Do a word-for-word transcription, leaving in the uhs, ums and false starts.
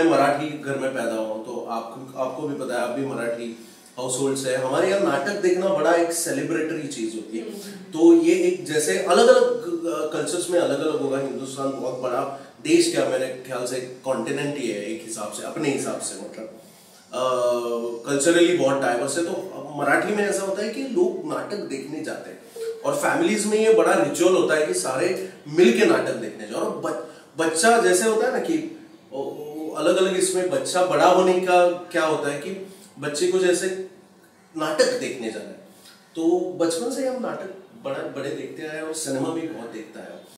मराठी घर में पैदा हुआ, तो आपको आपको भी पता है, आप भी मराठी हाउस होल्ड से, हमारे यहाँ नाटक देखना बड़ा एक सेलिब्रेटरी चीज होती है। तो ये एक जैसे अलग अलग कल्चर्स में अलग अलग होगा, हिंदुस्तान बहुत बड़ा देश, क्या मेरे ख्याल से कॉन्टिनेंट ही है एक हिसाब से, अपने हिसाब से, मतलब कल्चरली uh, बहुत डाइवर्स है। तो मराठी में ऐसा होता है कि लोग नाटक देखने जाते हैं, और फैमिलीज में ये बड़ा रिचुअल होता है कि सारे मिल के नाटक देखने जाओ। और ब, बच्चा जैसे होता है ना कि अलग अलग इसमें बच्चा बड़ा होने का क्या होता है कि बच्चे को जैसे नाटक देखने जाना है, तो बचपन से हम नाटक बड़ा बड़े देखते आए और सिनेमा भी बहुत देखता है।